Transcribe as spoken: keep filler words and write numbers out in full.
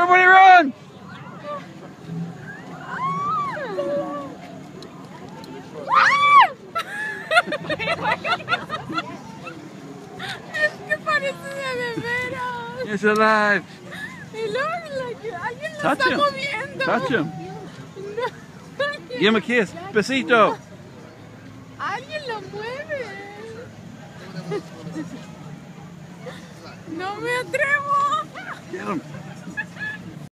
Everybody run! Es que parece de veras. It's alive. Y luego like, alguien lo Touch está him. moviendo. Touch him. No. Give him a kiss. Besito. Alguien lo mueve. No me atrevo. Get him.